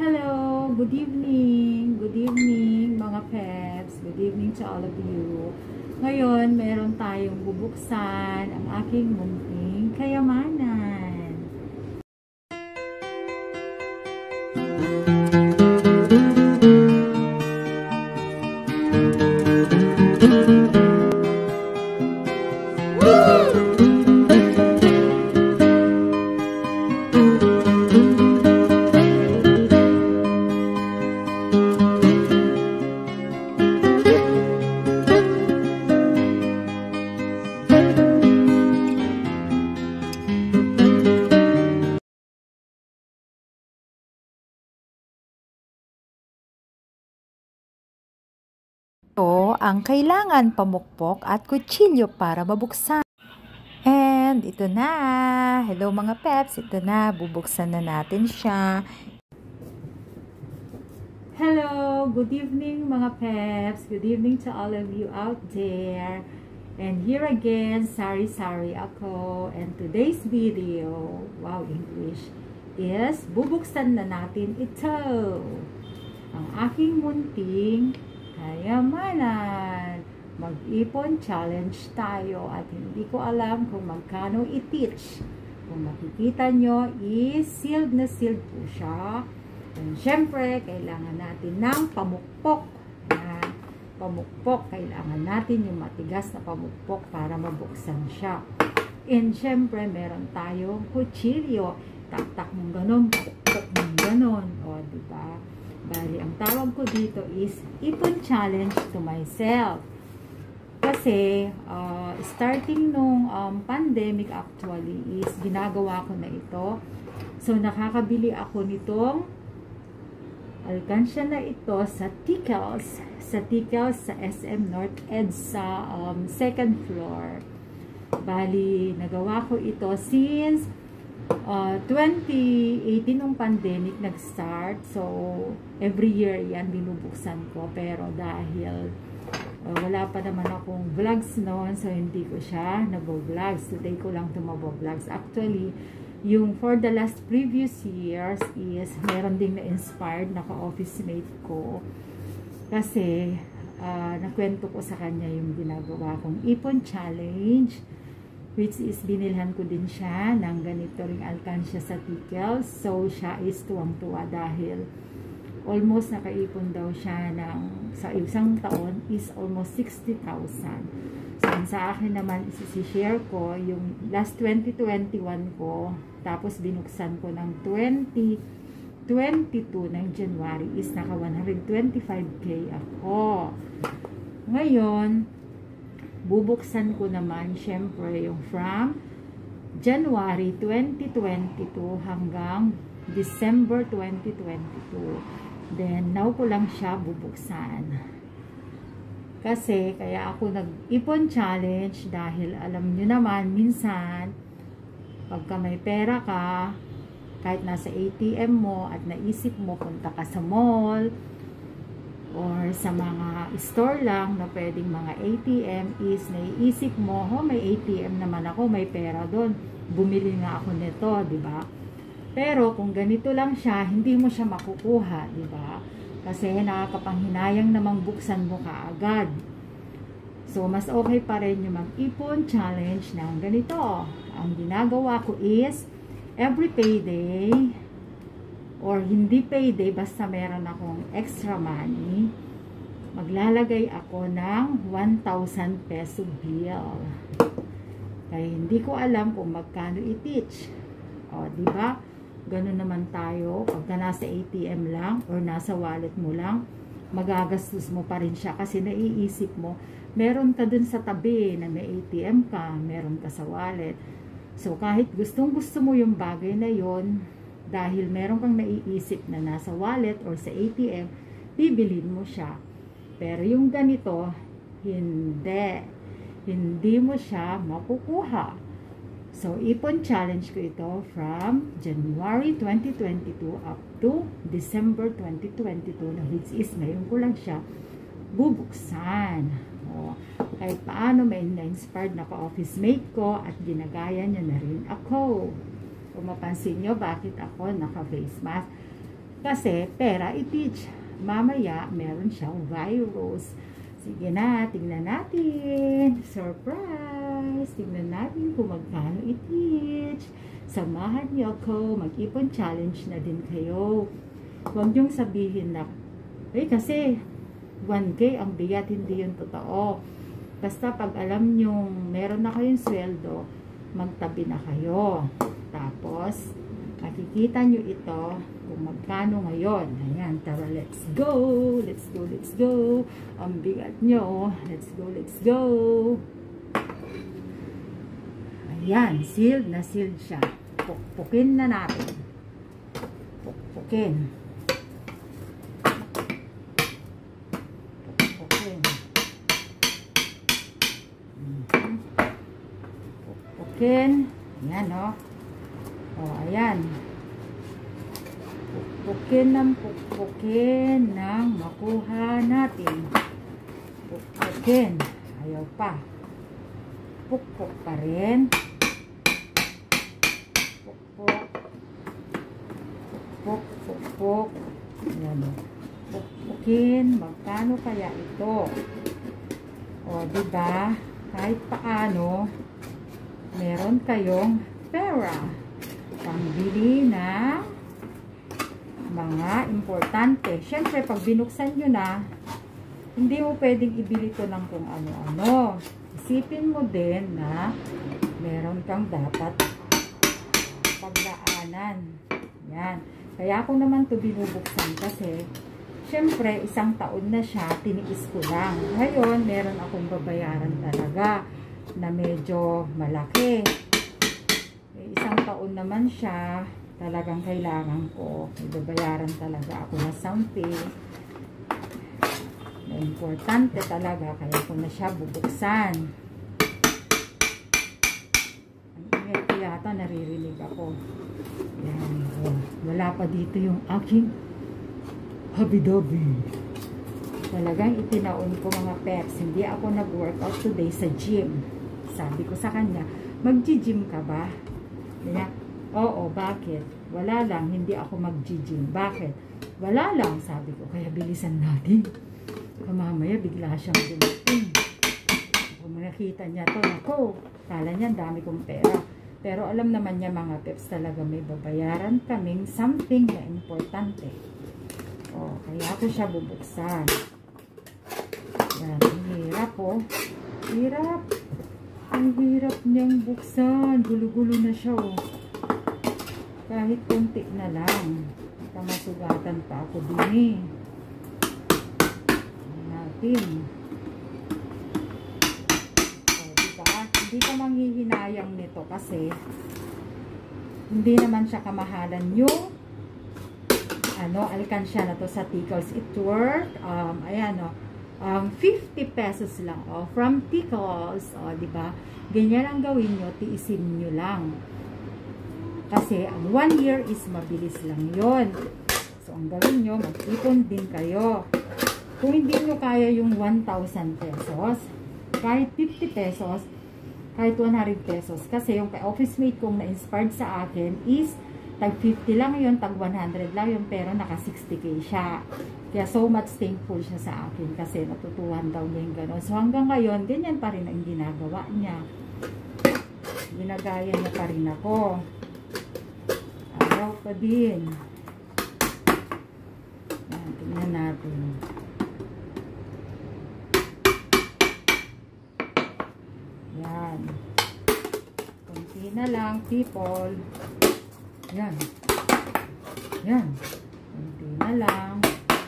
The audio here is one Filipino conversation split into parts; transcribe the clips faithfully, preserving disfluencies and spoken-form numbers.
Hello, good evening, good evening mga peps, good evening to all of you. Ngayon, meron tayong bubuksan ang aking munting kayamanan. Ito ang kailangan pamukpok at kutsilyo para mabuksan. And ito na. Hello mga peps, ito na. Bubuksan na natin siya. Hello, good evening mga peps. Good evening to all of you out there. And here again, sari-sari ako. And today's video, wow English, is bubuksan na natin ito. Ang aking munting kayamanan. Mag-ipon challenge tayo at hindi ko alam kung magkano i-teach. Kung makikita nyo, is sealed na sealed po siya. And syempre, kailangan natin ng pamukpok. Na pamukpok, kailangan natin yung matigas na pamukpok para mabuksan siya. And syempre, meron tayong kutsilyo. Tak-tak mong ganon, pukpok mong ganon. O, diba? Bali, ang tawag ko dito is ipon challenge to myself. Kasi, uh, starting nung um, pandemic actually is ginagawa ko na ito. So, nakakabili ako nitong alkansya na ito sa Tickles. Sa Tickles sa S M North EDSA um, second floor. Bali, nagawa ko ito since Uh, twenty eighteen nung pandemic nag-start. So, every year yan binubuksan ko. Pero dahil uh, wala pa naman akong vlogs noon, so hindi ko siya nabo-vlogs. Today ko lang tumabo-vlogs. Actually, yung for the last previous years is meron ding na-inspired na ka-office mate ko. Kasi, uh, nakwento ko sa kanya yung ginagawa kong ipon challenge. Which is, binilhan ko din siya ng ganito ring alkansya sa Tickles. So, siya is tuwang-tuwa dahil almost nakaipon daw siya ng, sa isang taon is almost sixty thousand. So, sa akin naman, isi-share ko yung last twenty twenty-one ko. Tapos, binuksan ko ng twenty twenty-two ng January is naka one hundred twenty-five K ako. Ngayon, bubuksan ko naman, syempre, yung from January twenty twenty-two hanggang December twenty twenty-two. Then, now ko lang siya bubuksan. Kasi, kaya ako nag-ipon challenge dahil alam nyo naman, minsan, pagka may pera ka, kahit nasa A T M mo at naisip mo, punta ka sa mall, or sa mga store lang na pwedeng mga A T M is naiisip mo, oh, may A T M naman ako, may pera doon. Bumili nga ako nito, di ba? Pero kung ganito lang siya, hindi mo siya makukuha, di ba? Kasi nakakapanghinayang namang buksan mo kaagad. So, mas okay pa rin yung mag-ipon challenge ng ganito. Ang ginagawa ko is, every payday, or hindi payday, basta meron akong extra money, maglalagay ako ng one thousand peso bill. Kaya hindi ko alam kung magkano i-teach. O, diba? Ganun naman tayo. Pagka nasa A T M lang, or nasa wallet mo lang, magagastos mo pa rin siya kasi naiisip mo, meron ka dun sa tabi na may A T M ka, meron ka sa wallet. So, kahit gustong gusto mo yung bagay na yon, dahil meron kang naiisip na nasa wallet or sa A T M, bibilin mo siya. Pero yung ganito, hindi. Hindi mo siya makukuha. So, ipon challenge ko ito from January twenty twenty-two up to December twenty twenty-two, na which is ngayon ko lang siya bubuksan. O, kahit paano may na-inspired na ka-office mate ko at ginagaya niya na rin ako. Kung mapansin nyo, bakit ako naka-face mask? Kasi pera i-teach. Mamaya, meron siyang virus. Sige na, tingnan natin. Surprise! Tingnan natin kung magkano i-teach. Samahan niyo ako. Mag-ipon challenge na din kayo. Huwag niyong sabihin na, eh kasi one K ang bigat, hindi yun totoo. Basta pag alam niyong meron na kayong sweldo, magtabi na kayo. Tapos, makikita nyo ito kung magkano ngayon. Ayan, tara, let's go! Let's go, let's go! Ang bigat nyo. Let's go, let's go! Ayan, sealed na sealed siya. Pukpukin na natin. Pukpukin. Pukpukin. Pukpukin. Ayan, o. O, ayan. Pukpukin ng pukpukin ng makuha natin. Pukpukin. Ayaw pa. Pukpuk pa rin. Pukpuk. Pukpuk, pukpuk. Ayan o. Pukpukin. Magkano kaya ito? O, diba? Kahit paano, meron kayong pera. Pangbili na mga importante. Siyempre, pag binuksan nyo na, hindi mo pwedeng ibili ito ng kung ano-ano. Isipin mo din na meron kang dapat pagdaanan. Yan. Kaya ako naman ito binubuksan kasi siyempre, isang taon na siya, tiniis ko lang. Ngayon, meron akong babayaran talaga na medyo malaki. Eh, isang taon naman siya, talagang kailangan ko. May babayaran talaga ako na something. Na importante talaga, kaya ko na siya bubuksan. Ang ingay ko yata, naririnig ako. Yan. Oh, wala pa dito yung aking habidabi. Talagang itinaon ko mga peps. Hindi ako nag-workout today sa gym. Sabi ko sa kanya, mag-gym ka ba? Kaya, oo, bakit? Wala lang, hindi ako mag-gym. Bakit? Wala lang, sabi ko. Kaya bilisan natin. Mamaya, bigla siyang dumating. Kung nakita niya to, ako, kala niya, dami kong pera. Pero alam naman niya mga peps, talaga may babayaran kaming something na importante. O, kaya ako siya bubuksan. Yan, ang hirap po. Hirap. Ang hirap niyang buksan. Gulo-gulo na siya, oh. Kahit kunti na lang. Kamasugatan pa ako din, eh. Natin. O, diba? Hindi ka manghihinayang nito kasi hindi naman siya kamahalan yung ano, alkansya na to sa Tickles. It worth, um, ayan, o. Um, fifty pesos lang, oh, from Tickles, oh, di ba? Ganyan ang gawin nyo, tiisin nyo lang. Kasi, ang one year is mabilis lang yon. So, ang gawin nyo, mag-ipon din kayo. Kung hindi nyo kaya yung one thousand pesos, kahit fifty pesos, kahit one hundred pesos. Kasi, yung office mate kong na-inspired sa akin is, tag fifty lang yun, tag one hundred lang yun, pero naka sixty K siya. Kaya so much thankful siya sa akin kasi natutuhan daw niya yung gano'n. So hanggang ngayon, ganyan pa rin ang ginagawa niya. Ginagaya niya pa rin ako. Ayaw pa din. Yan, tingnan natin. Yan. Kunti na lang, people. Yan. Yan. Kunti na lang.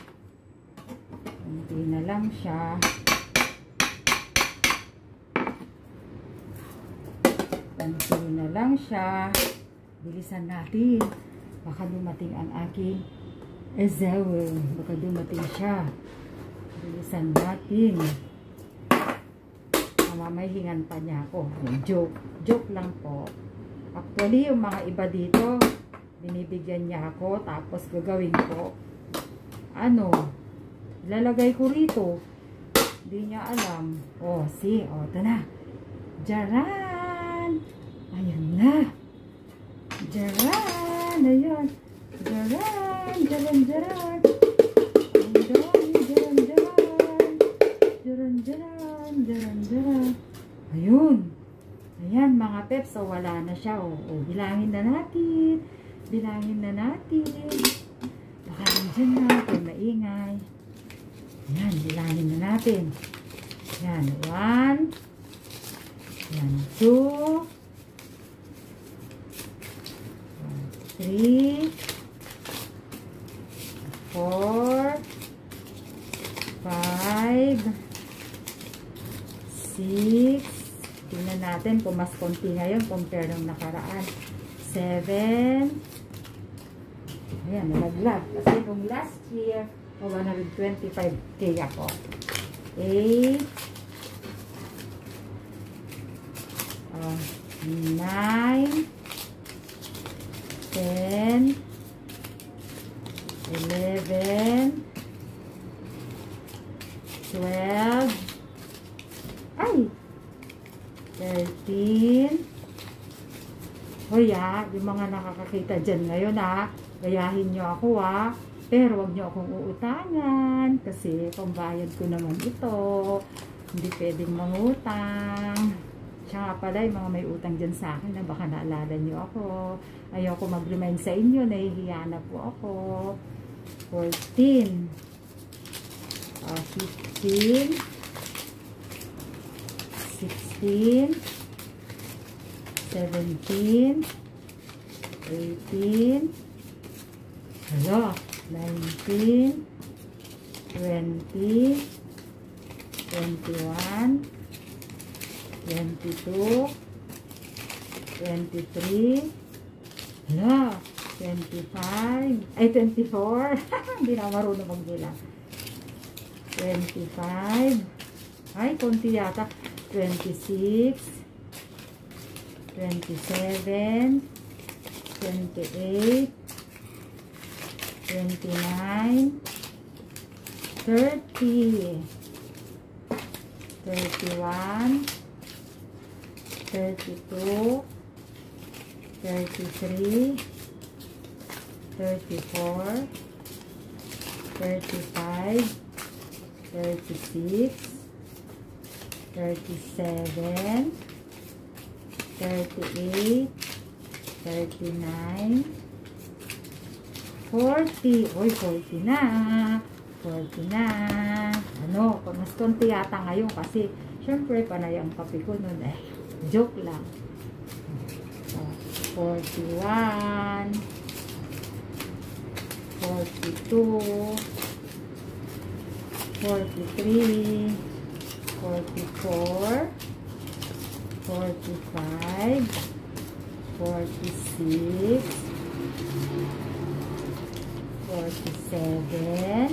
Kunti na lang siya. Kunti na lang siya. Bilisan natin. Baka dumating ang aking ezewe. Baka dumating siya. Bilisan natin. Mamamahingan pa niya ako. Joke. Joke lang po. Actually, yung mga iba dito, binibigyan niya ako, tapos gagawin ko, ano, lalagay ko rito. Hindi niya alam. Oh, see, oh, ito na. Jaran! Ayan na. Jaran! Ayan. Jaran! Jaran! Jaran, jaran. Ang dami, jaran, jaran. Jaran, jaran, jaran, jaran. Ayun. Ayan, mga peps. So, wala na siya. O, o, bilangin na natin. Bilangin na natin. Baka nandiyan na. Kung maingay. Ayan, bilangin na natin. Ayan, one. Ayan, two. Three. Four. Five. Six. Tingnan natin kung mas konti ngayon compare ng nakaraan. Seven. Ayan, nalaglag. Kasi nung last year, one hundred twenty-five K ako. Eight. Uh, nine. Ten. Eleven. Twelve. Ay! Thirteen. Hoy ah, yung mga nakakakita dyan ngayon ah, gayahin nyo ako ah. Pero wag nyo akong uutangan kasi pambayad ko naman ito. Hindi pwedeng mangutang. Siya nga pala, yung mga may utang dyan sa akin na baka naalala nyo ako. Ayoko mag-remind sa inyo, nahihiya na po ako. Fourteen. Uh, fifteen. Sixteen. Seventeen. Eighteen. Hello. Nineteen. Twenty. Twenty-one. Twenty-two. Twenty-three. Hello. Twenty-five. Ay, twenty-four. Hindi na marunong magbilang. Twenty-five. Ay, konti yata. Twenty-six. Twenty-seven. Twenty-eight. Twenty-nine. Thirty. Thirty-one. Thirty-two. Thirty-three. Thirty-four. Thirty-five. Thirty-six. Thirty-seven. Thirty-eight. Thirty-nine. Forty. Uy, forty na. Forty na. Ano, mas konti yata ngayon kasi syempre panay ang kape ko nun. Eh, joke lang. Forty-one. Forty-two. Forty-three. Forty-four. Forty-five. Forty-six. Forty-seven.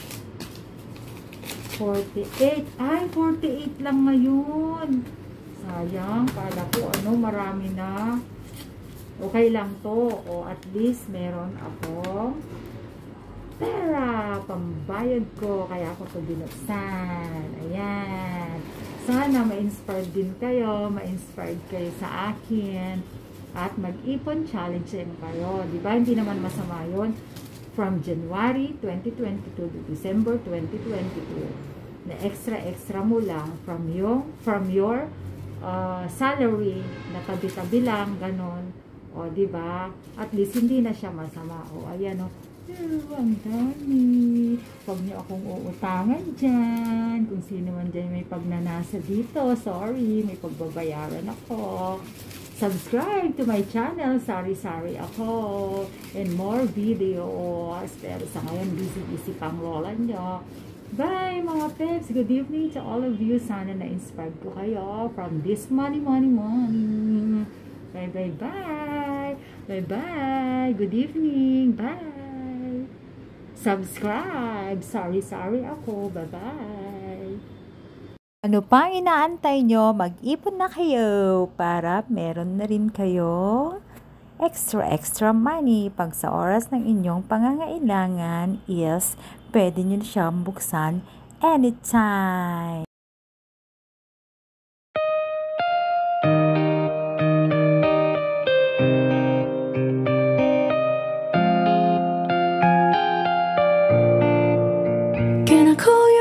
Forty-eight. Ay, forty-eight lang ngayon. Sayang, kala ko ano, marami na. Okay lang to. O at least meron akong pera, pambayad ko, kaya ako ito binuksan. Ayan. Sana ma-inspired din kayo, ma-inspired kayo sa akin, at mag-ipon challenge din kayo. Diba? Hindi naman masama yun. From January twenty twenty-two to December twenty twenty-two, na extra-extra mo lang from yung, from your uh, salary, na tabi-tabi lang, ganon. O, diba? At least, hindi na siya masama. O, ayan o. Oh, ang dami. Huwag niyo akong uutangan dyan. Kung sino man dyan may pagnanasa dito. Sorry, may pagbabayaran ako. Subscribe to my channel. Sari-sari ako. And more videos. Pero sa ngayon, busy-busy pang rola nyo. Bye, mga peps. Good evening to all of you. Sana na-inspired ko kayo from this money, money, money. Bye, bye, bye. Bye, bye. Good evening. Bye. Subscribe. Sorry, sorry ako. Bye-bye. Ano pang inaantay nyo? Mag-ipon na kayo para meron na rin kayo extra extra money pag sa oras ng inyong pangangailangan is pwede nyo siyang buksan anytime. call your